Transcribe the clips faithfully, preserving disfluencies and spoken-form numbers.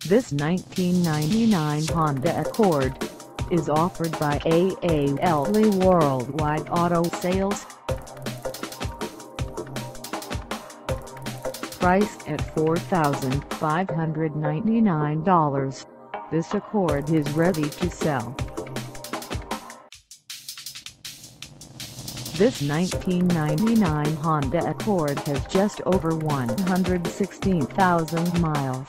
This nineteen ninety-nine Honda Accord is offered by Kally Worldwide Auto Sales. Priced at four thousand five hundred ninety-nine dollars, this Accord is ready to sell. This nineteen ninety-nine Honda Accord has just over one hundred sixteen thousand miles.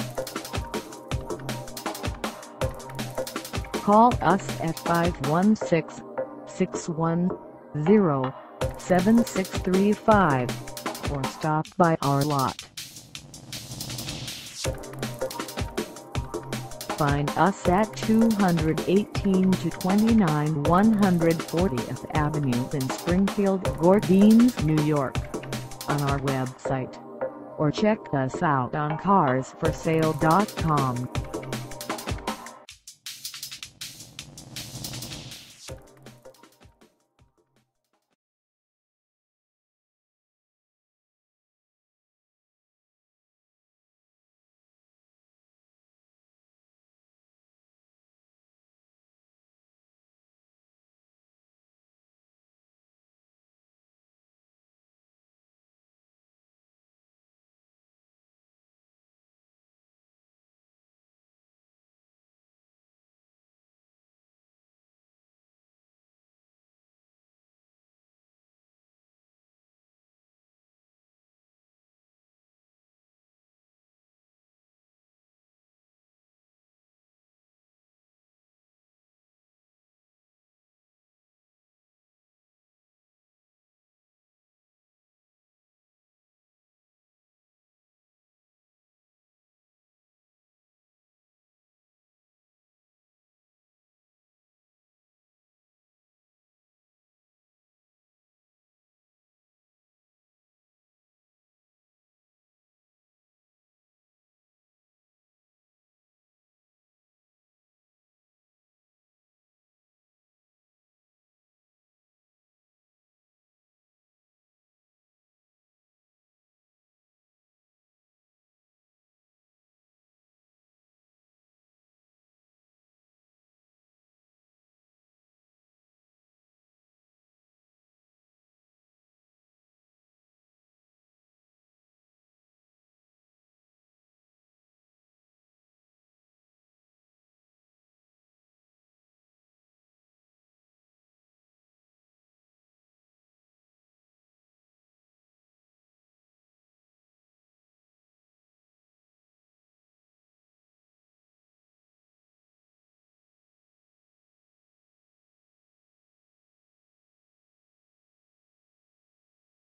Call us at five one six, six one zero, seven six three five or stop by our lot. Find us at two eighteen to twenty-nine one fortieth Avenue in Springfield Gardens, New York, on our website, or check us out on cars for sale dot com.